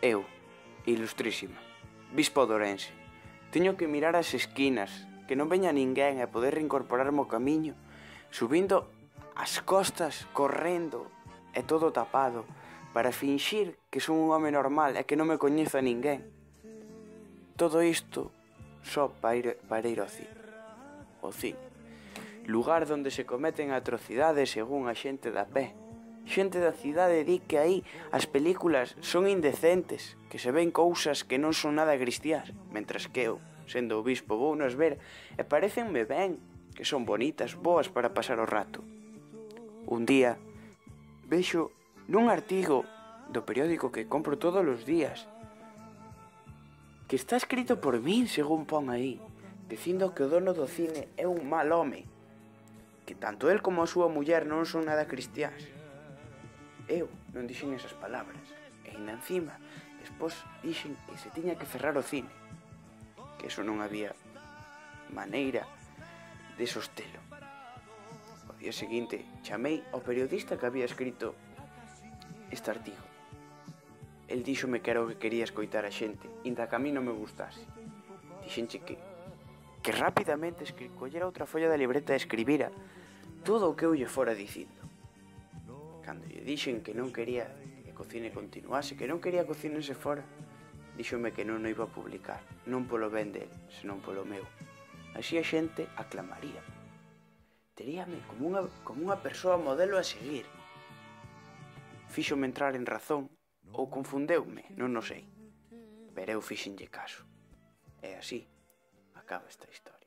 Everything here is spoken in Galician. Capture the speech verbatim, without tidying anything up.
Eu, ilustrísima, bispo de Ourense, teño que mirar as esquinas, que non veña ninguén e poder reincorporarme ao camiño, subindo as costas, correndo e todo tapado, para finxir que son un home normal e que non me coñezo a ninguén. Todo isto só para ir, para ir ao cine. O cine, lugar onde se cometen atrocidades según a xente da pé. Xente da cidade di que aí as películas son indecentes, que se ven cousas que non son nada cristiás, mentras que eu, sendo o bispo, vou nos ver e parecenme ben, que son bonitas, boas para pasar o rato. Un día, vexo nun artigo do periódico que compro todos os días, que está escrito por min, según pon aí, dicindo que o dono do cine é un mal home, que tanto el como a súa muller non son nada cristiás. Eu non dixen esas palabras, e ainda encima, despois dixen que se tiña que cerrar o cine, que eso non había maneira de sostelo. Ao día seguinte chamei ao periodista que había escrito este artigo. El díxome que era o que quería escoitar a xente, inda que a mí non me gustase. Dixenche que que rapidamente collera outra folla da libreta e escribira todo o que eu lle fora dicindo. Cando lle dixen que non quería que o cine continuase, que non quería que o cine se fora, díxome que non o iba a publicar, non polo ben del, senón polo meu. Así a xente aclamaría. Teríame como unha, como unha persoa modelo a seguir. Fíxome entrar en razón, ou confundeume, non o sei. Pero eu fíxenlle caso. E así acaba esta historia.